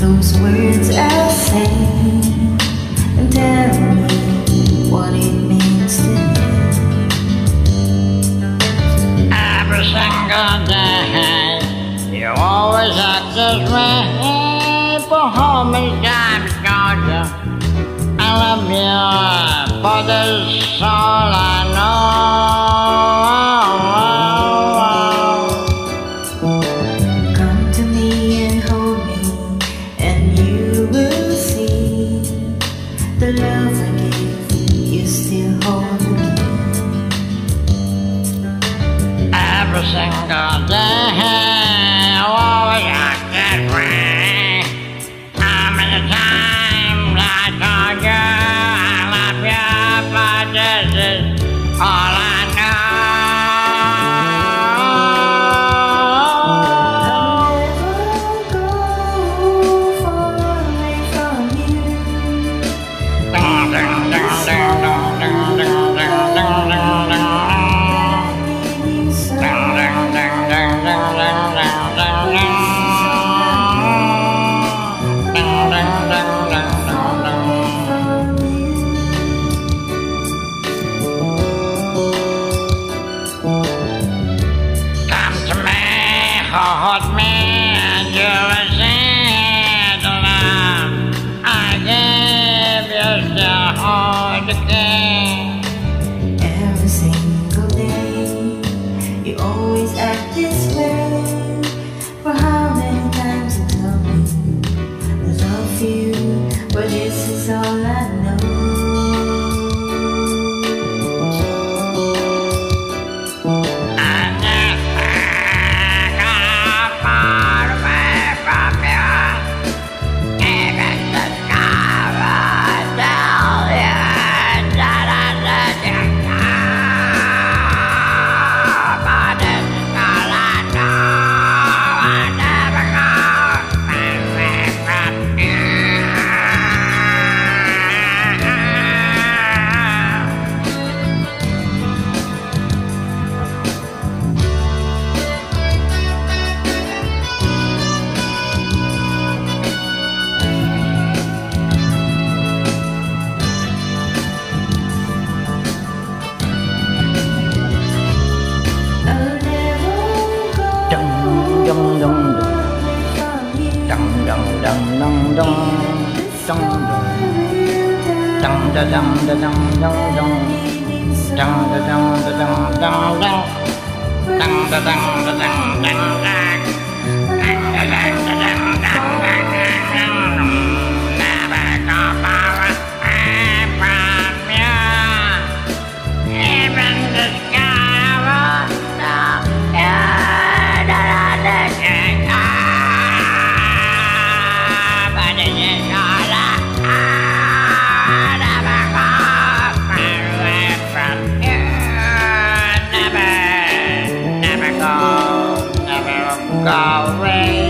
those words I say and tell me what it means to me. Every single day, you always act this way. For home is God's Georgia. I love you, for this all I know. Come to me and hold me, and you will see the love I give you still hold me. Every single day, you always act this way. How many times I told you I love you, but this is all I know. I'll never go far away from you. Dun, dun, dun, dun, dun, dun, dun, dun, dun, dun, dun. Come to me, hold me, and you will see the love I give you still hold the key. Every single day, you always act this way. For how many times you tell me I love you, but this is all I know. Go away.